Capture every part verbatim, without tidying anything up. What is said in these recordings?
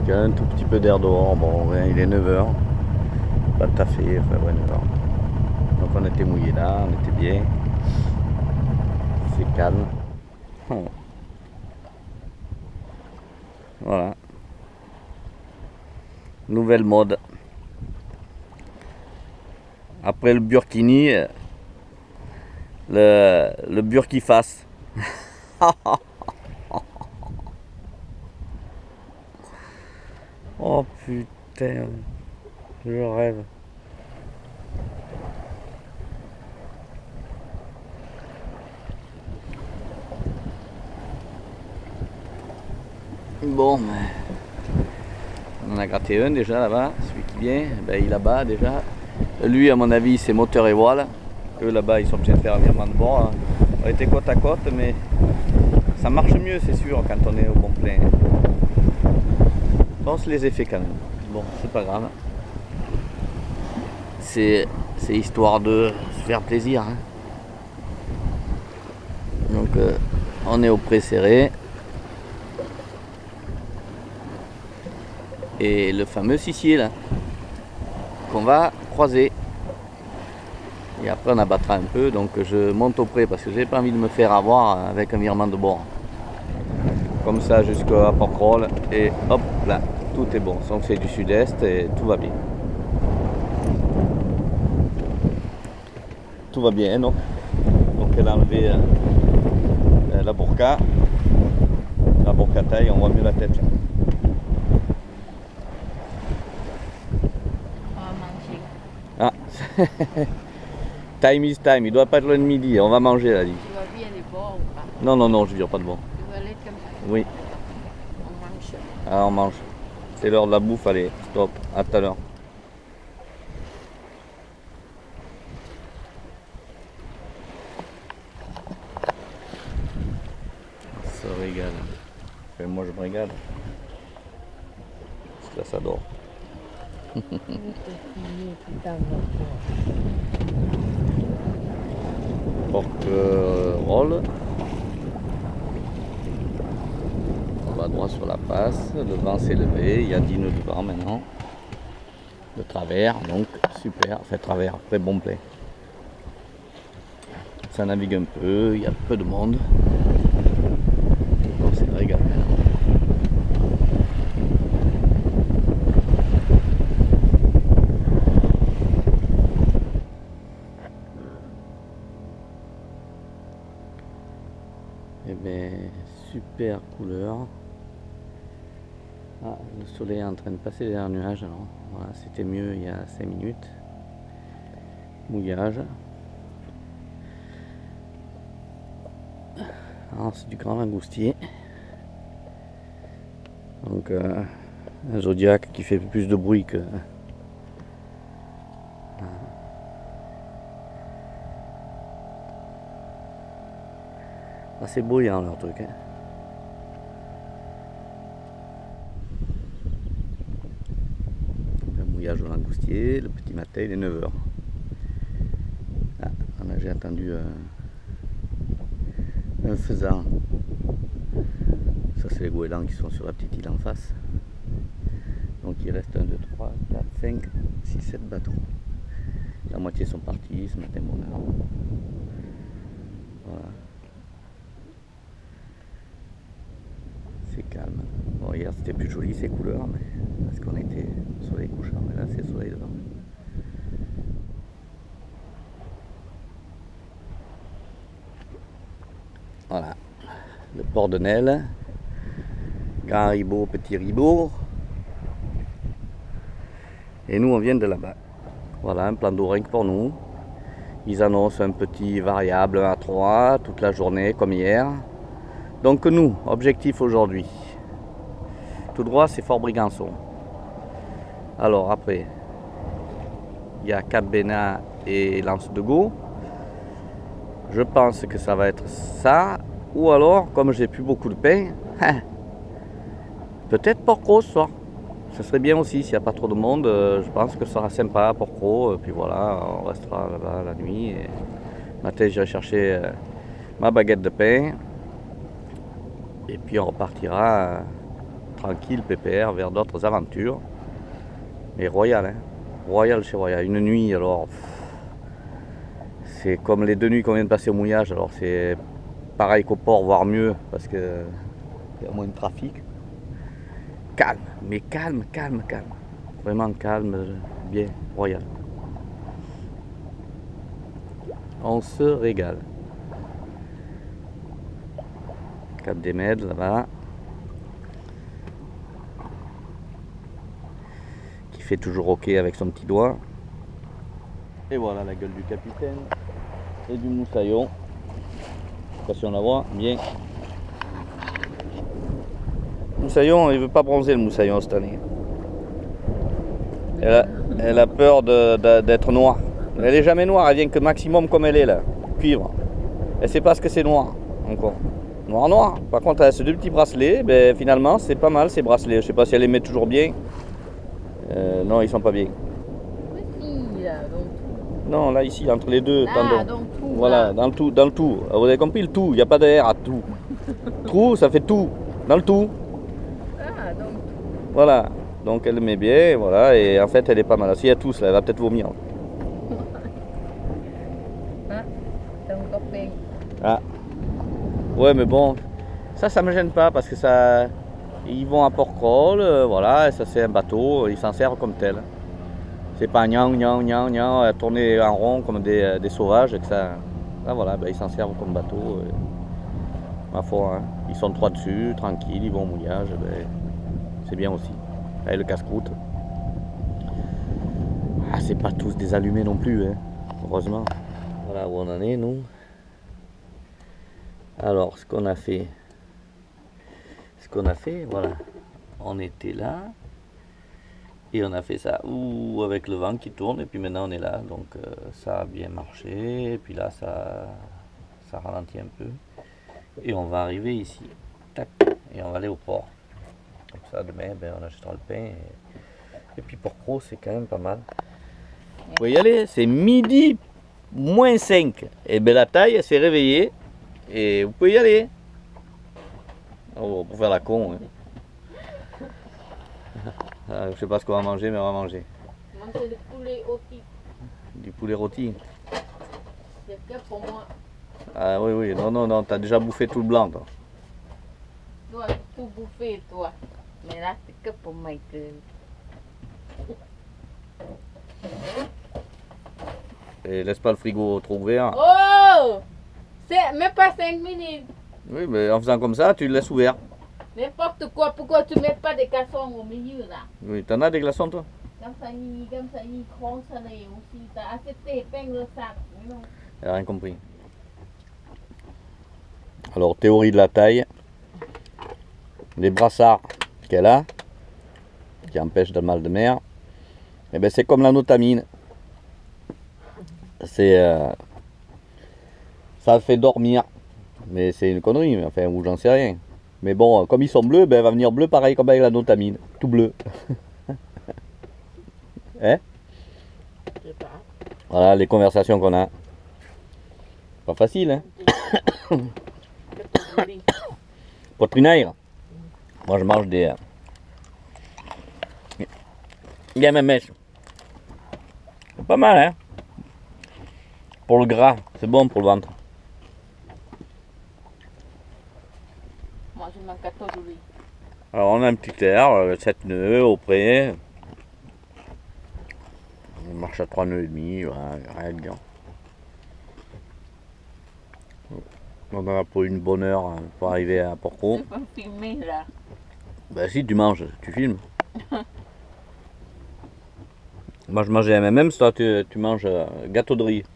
avec un tout petit peu d'air dehors. Bon, ouais, il est neuf heures. Pas tout à fait, enfin ouais, neuf heures. Donc on était mouillé là, on était bien. C'est calme. Voilà. Nouvelle mode. Après le burkini, le, le burkiface. Oh putain, je rêve. Bon, on en a gratté un déjà là-bas, celui qui vient, ben, il est là-bas déjà. Lui, à mon avis, c'est moteur et voile. Eux là-bas, ils sont obligés de faire un virement de bord. Hein. On était côte à côte, mais ça marche mieux, c'est sûr, quand on est au bon plein. Bon, on se les a fait quand même. Bon, c'est pas grave. C'est histoire de se faire plaisir. Hein. Donc, euh, on est au pré serré. Et le fameux sissier là, qu'on va croiser. Et après on abattra un peu, donc je monte au pré parce que j'ai pas envie de me faire avoir avec un virement de bord. Comme ça jusqu'à Porquerolles et hop là, tout est bon. Donc c'est du sud-est et tout va bien. Tout va bien, non? Donc elle a enlevé euh, la burqa, la burqa taille, on voit mieux la tête là. Ah, time is time, il doit pas être loin de midi, on va manger là. Dit. Tu vas bien les bords ou pas? Non, non, non, je vire pas de bord. Tu vas aller comme ça? Oui. On mange. Ah, on mange. C'est l'heure de la bouffe, allez, stop, à tout à l'heure. Ça régale. Enfin, moi je me régale. Parce que là ça dort. Porquerolles. On va droit sur la passe. Le vent s'est levé. Il y a dix nœuds de vent maintenant. De travers, donc super. Fait travers, très bon plein. Ça navigue un peu. Il y a peu de monde. Donc c'est régal maintenant. Eh bien, super couleur. Ah, le soleil est en train de passer derrière un nuage. Alors, voilà, c'était mieux il y a cinq minutes. Mouillage. Alors, c'est du grand langoustier. Donc, euh, un zodiaque qui fait plus de bruit que. Assez bruyant leur truc. Hein. Le mouillage au langoustier, le petit matin, il est neuf heures. Ah, on a j'ai entendu euh, un faisan. Ça c'est les goélands qui sont sur la petite île en face. Donc il reste un, deux, trois, quatre, cinq, six, sept bateaux. La moitié sont partis ce matin bonne heure. Voilà. C'est calme. Bon, hier c'était plus joli ces couleurs, mais parce qu'on était au soleil couchant, mais là c'est le soleil devant. Voilà, le port de Nesle, grand ribot, petit ribot. Et nous on vient de là-bas. Voilà, un plan d'eau rien que pour nous. Ils annoncent un petit variable à trois toute la journée comme hier. Donc nous, objectif aujourd'hui, tout droit c'est Fort Brigançon. Alors après, il y a Cap Bénat et L'Anse de Gau. Je pense que ça va être ça, ou alors, comme j'ai plus beaucoup de pain, peut-être Porquerolles ce soir. Ce serait bien aussi s'il n'y a pas trop de monde, je pense que ça sera sympa Porquerolles, puis voilà, on restera là-bas la nuit. Et matin j'irai chercher ma baguette de pain. Et puis on repartira tranquille, pépère, vers d'autres aventures. Mais royal, hein. Royal chez Royal. Une nuit, alors, c'est comme les deux nuits qu'on vient de passer au mouillage. Alors c'est pareil qu'au port, voire mieux, parce que il y a moins de trafic. Calme, mais calme, calme, calme. Vraiment calme, bien, royal. On se régale. Cap des Mèdes là-bas. Qui fait toujours ok avec son petit doigt. Et voilà la gueule du capitaine. Et du moussaillon. Je sais pas si on la voit. Bien. Moussaillon, il veut pas bronzer le moussaillon cette année. Elle a, elle a peur d'être noire. Elle est jamais noire, elle vient que maximum comme elle est là. Cuivre. Elle sait pas ce que c'est noir encore. Noir noir. Par contre elle a ces deux petits bracelets, ben, finalement c'est pas mal ces bracelets. Je sais pas si elle les met toujours bien. Euh, non, ils sont pas bien. Oui, là, donc. Non, là ici, entre les deux Là, tendons. donc tout. Voilà, Là. dans le tout, dans le tout. Vous avez compris le tout, il n'y a pas de R à tout. Trou, ça fait tout. Dans le tout. Ah, donc tout. Voilà. Donc elle met bien, voilà, et en fait elle est pas mal. Si elle tousse là, elle va peut-être vomir. Ah, ton copain. Ah. Ouais, mais bon, ça, ça me gêne pas parce que ça, ils vont à Port-Cros, euh, voilà, et ça c'est un bateau, ils s'en servent comme tel. C'est pas gnan gnan gnan gnan à tourner en rond comme des, des sauvages et que ça, là voilà, ben, ils s'en servent comme bateau. Et, ma foi, hein, ils sont trois dessus, tranquilles, ils vont au mouillage, ben, c'est bien aussi. Avec le casse-croûte. Ah, c'est pas tous des allumés non plus, hein, heureusement. Voilà où on en est, nous. Alors, ce qu'on a fait, ce qu'on a fait, voilà, on était là, et on a fait ça, ouh, avec le vent qui tourne, et puis maintenant on est là, donc euh, ça a bien marché, et puis là ça, ça ralentit un peu, et on va arriver ici, tac, et on va aller au port. Comme ça, demain, ben, on achètera le pain, et, et puis Port-Cros, c'est quand même pas mal. Vous pouvez y aller, c'est midi moins cinq, et ben la taille, elle s'est réveillée. Et vous pouvez y aller. Oh, pour faire la con. Hein. Ah, je sais pas ce qu'on va manger, mais on va manger. Manger du poulet rôti. Du poulet rôti. C'est que pour moi. Ah oui, oui, non, non, non, t'as déjà bouffé tout le blanc, toi. Toi, tout bouffé, toi. Mais là, c'est que pour Michael. Et laisse pas le frigo trop ouvert. Oh! C'est même pas cinq minutes. Oui, mais en faisant comme ça, tu le laisses ouvert. N'importe quoi, pourquoi tu mets pas des cassons au milieu là? Oui, t'en as des glaçons, toi? Comme ça, il, comme ça, il croit ça là aussi. T'as assez de épingles le sac. Mais non. Elle a rien compris. Alors, théorie de la taille. Les brassards qu'elle a, qui empêchent le mal de mer, eh ben, c'est comme la notamine. C'est... Euh, ça fait dormir. Mais c'est une connerie, mais enfin, ou j'en sais rien. Mais bon, comme ils sont bleus, ben, elle va venir bleu pareil comme avec la notamine. Tout bleu. Hein? Je sais pas. Voilà les conversations qu'on a. Pas facile, hein? Poitrinaire. Moi, je mange des... Il y a même mèche. Pas mal, hein? Pour le gras, c'est bon pour le ventre. Moi, je mange quatorze louis. Alors, on a un petit air, sept nœuds au près. On marche à trois nœuds et demi, voilà, rien de bien. On en a pour une bonne heure pour arriver à Port-Cros. Tu peux me filmer là. Bah si, tu manges, tu filmes. Moi je mangeais M M M, toi tu, tu manges euh, gâteau de riz.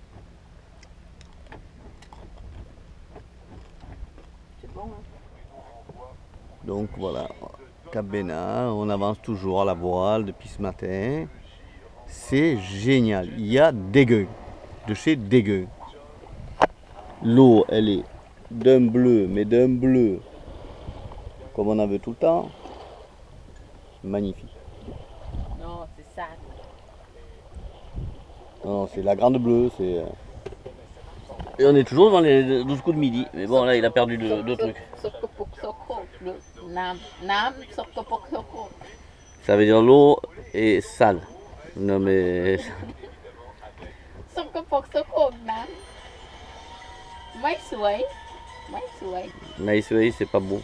C'est bon, hein? Donc voilà, Cap Bénat, on avance toujours à la voile depuis ce matin. C'est génial, il y a dégueu, de chez dégueu. L'eau, elle est d'un bleu, mais d'un bleu, comme on en veut tout le temps. Magnifique. Non, c'est ça. Non, c'est la grande bleue, c'est... euh, Et on est toujours devant les douze coups de midi. Mais bon, là, il a perdu deux, deux trucs. Soco, soco, soco. Nam, nam, sokopok sokop. Ça veut dire l'eau est sale. Non mais... Sokopok sokop, nam. Mai suai. Mai suai. Naïsway, c'est pas beau.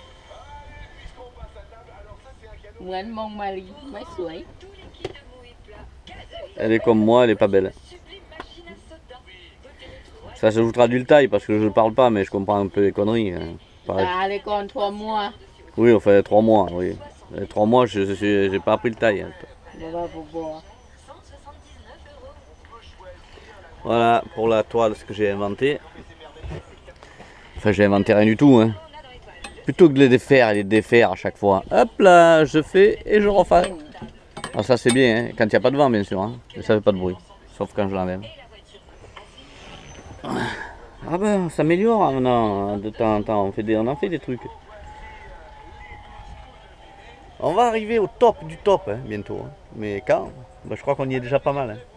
เหมือนมงมาลีไม่สวย Elle est comme moi, elle est pas belle. Ça se joue du taille parce que je parle pas, mais je comprends un peu les conneries. hein. ตา Pareil. เลยก่อนทัวมัว Oui, on fait trois mois, oui. Les trois mois, je je- j'ai pas appris le taille. hein. บ่บ่บ่บ่ Voilà pour la toile, ce que j'ai inventé. Enfin, j'ai inventé rien du tout. Hein. Plutôt que de les défaire et les défaire à chaque fois. Hop là, je fais et je refais. Ah, ça c'est bien, hein. Quand il n'y a pas de vent, bien sûr. Hein. Et ça fait pas de bruit, sauf quand je l'enlève. Ah ben, ça s'améliore maintenant, de temps en temps. On, fait des, on en fait des trucs. On va arriver au top du top hein, bientôt. Hein. Mais quand ben, je crois qu'on y est déjà pas mal. Hein.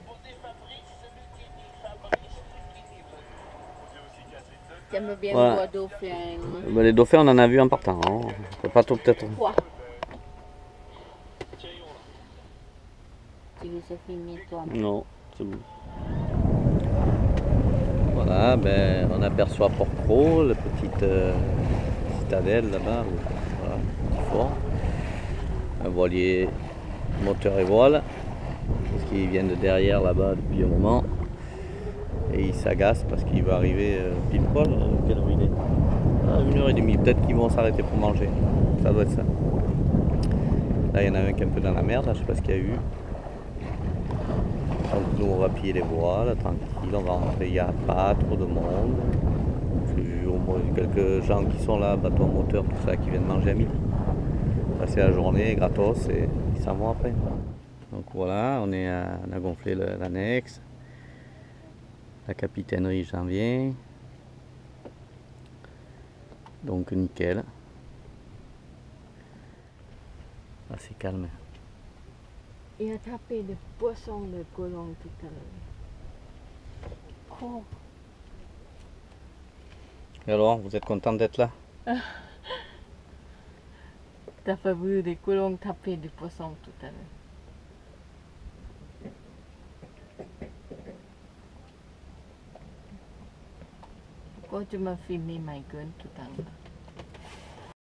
จะมาเบียน Voilà. บัวดูแฟง Ben, les dauphins, on en a vu en partant. Hein. On peut pas tout peut-être. กว่าTu veux se filmer toi Non, c'est bon. Voilà, ben, on aperçoit Port-Cros, la petite euh, citadelle là-bas, voilà, petit fort. Un voilier moteur et voile, parce qu'ils viennent de derrière là-bas depuis un moment. Et ils s'agacent parce qu'il va arriver euh, pile poil. Euh, quelle heure il est ah, une heure et demie, peut-être qu'ils vont s'arrêter pour manger. Ça doit être ça. Là, il y en a un qui est un peu dans la merde, là, je sais pas ce qu'il y a eu. Donc nous on va piller les voiles, tranquille, on va rentrer, il n'y a pas trop de monde. J'ai vu au moins quelques gens qui sont là, bateau moteur, tout ça, qui viennent manger à midi. Passer la journée gratos et ils s'en vont après. Donc voilà, on, est à, on a gonflé l'annexe. La capitainerie j'en viens. Donc nickel. Assez calme. Il a tapé des poissons de colon tout à l'heure. Oh. Et alors, vous êtes content d'être là? T'as pas vu des colons taper des poissons tout à l'heure. Pourquoi tu m'as filmé Michael tout à l'heure?